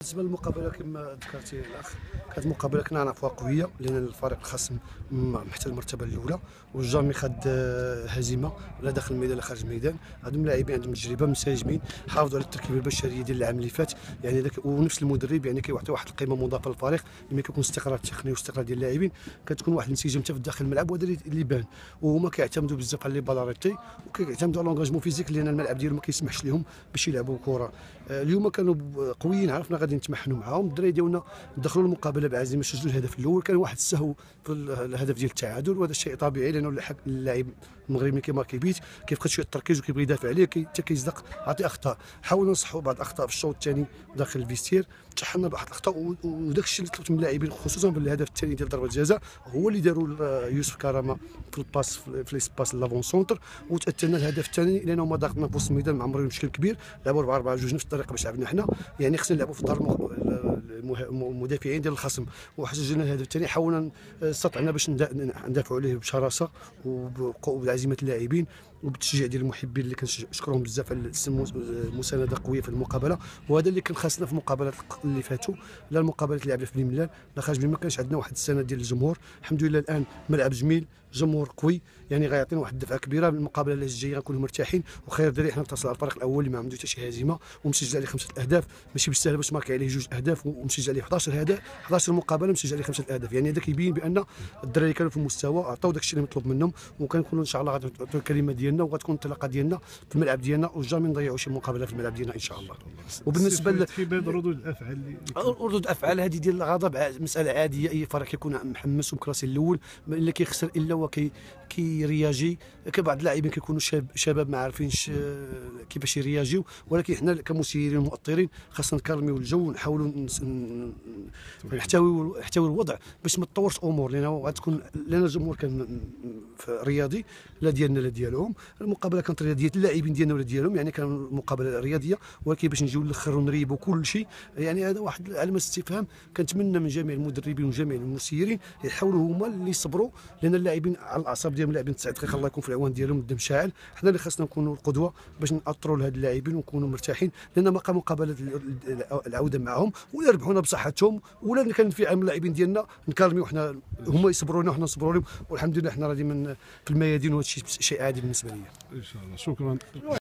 بالنسبه للمقابله كما ذكرتي الاخ، كانت مقابله كنا نعرفوها قويه لان الفريق الخصم محتل المرتبه الاولى، والجامي خد هزيمه لا داخل الميدان لا خارج الميدان. هذوم اللاعبين عندهم تجربه منسجمين، حافظوا على التركيبه البشريه ديال العام اللي فات، يعني ذاك ونفس المدرب يعني كيعطي واحد القيمه مضافه للفريق. لما كيكون استقرار تقني واستقرار ديال اللاعبين كتكون واحد النتيجه حتى في داخل الملعب، وهذا اللي بان. وهما كيعتمدوا بزاف على لي بالاريتي وكيعتمدوا على لونغاجمون فيزيك لان الملعب ديالهم ما كيسمحش لهم باش يلعبوا كره. اليوم كانوا قويين، عرفنا غادي نتمحنوا معاهم. الدراري ديالنا دخلوا المقابله بعزيمه، سجلوا الهدف الاول، كان واحد السهو في الهدف ديال التعادل، وهذا الشيء طبيعي لانه اللاعب المغربي كيما كيبيت كيفقد شويه التركيز وكيبغي يدافع عليه حتى كيصدق عطي اخطاء. حاولنا نصحوا بعض الاخطاء في الشوط الثاني داخل الفيستير، تحنا بواحد الاخطاء، وداك الشيء اللي طلبت من اللاعبين خصوصا في الهدف الثاني ديال ضربه الجزاء هو اللي داروا يوسف كرامه في الباس في ليسباس لافون سونتر، وتاثرنا الهدف الثاني لانه هما ضاغطنا في وسط الميدان مع عمرو مشكل كبير. لعبوا 4-4-2 نفس الطريقه باش لعبنا حنا، يعني خصنا نلعبوا في دار المدافعين ديال الخصم. وسجلنا الهدف الثاني، حاولنا استطعنا باش ندافعوا عليه بشراسه وبعزيمه اللاعبين وبالتشجيع ديال المحبين اللي كنشكرهم بزاف على المسانده قويه في المقابله. وهذا اللي كان خاصنا في المقابلات اللي فاتوا، لا المقابلات اللي لعبنا في بني ملال لا خارج ما كانش عندنا واحد السنه ديال الجمهور. الحمد لله الان ملعب جميل، جمهور قوي، يعني غيعطينا واحد الدفعه كبيره. المقابله اللي الجايه غنكونوا مرتاحين وخير دري. حنا نتصل على الفريق الاول اللي ما عنده حتى شي هزيمه ومسجل عليه 5 اهداف، ماشي بالسهل باش ماركي عليه 2 اهداف ومسجل عليه 11 هدف، 11 مقابله مسجل عليه 5 اهداف. يعني هذا كيبين بان الدراري كانوا في المستوى، عطاو داك الشيء اللي مطلوب منهم، وكنكونوا ان شاء الله غادي نعطيو الكلمه ديالنا وغتكون الانطلاقه ديالنا في الملعب ديالنا، وجامي نضيعوا شي مقابله في الملعب ديالنا ان شاء الله. وبالنسبه ردود الافعال ردود الافعال هذه ديال الغضب مساله عاديه، اي فريق كيكون محمس ومكراسي الاول اللي كيخسر الا هو كيرياجي. كبعض اللاعبين كيكونوا شباب ما عارفينش كيفاش يرياجيو، ولكن حنا كمسيرين ومؤطرين خاصنا نكرميو الجو ونحاولوا نحتويو الوضع باش ما تطورش امور، لان الجمهور كان رياضي لا ديالنا لا ديالهم. المقابله كانت رياضيه اللاعبين ديالنا ولا ديالهم، يعني كان مقابله رياضيه، ولكن باش نجيو للاخر ونريبوا كل شيء يعني هذا واحد علامه استفهام. كنتمنى من جميع المدربين وجميع المسيرين يحاولوا هما اللي يصبروا، لان اللاعبين على الاعصاب ديالهم لاعبين 9 دقائق الله يكون في العوان ديالهم، الدم شاعل. حنا اللي خاصنا نكونوا القدوه باش ناثروا لهاد اللاعبين ونكونوا مرتاحين، لان ما بقى مقابله العوده معهم ولا ربحونا بصحتهم ولا كان في عام اللاعبين ديالنا نكرميو حنا، هما يصبرونا وحنا نصبروا لهم، والحمد لله حنا راضي في الميادين، وهذا الشيء شيء عادي بالنسبه لي. ان شاء الله. شكرا.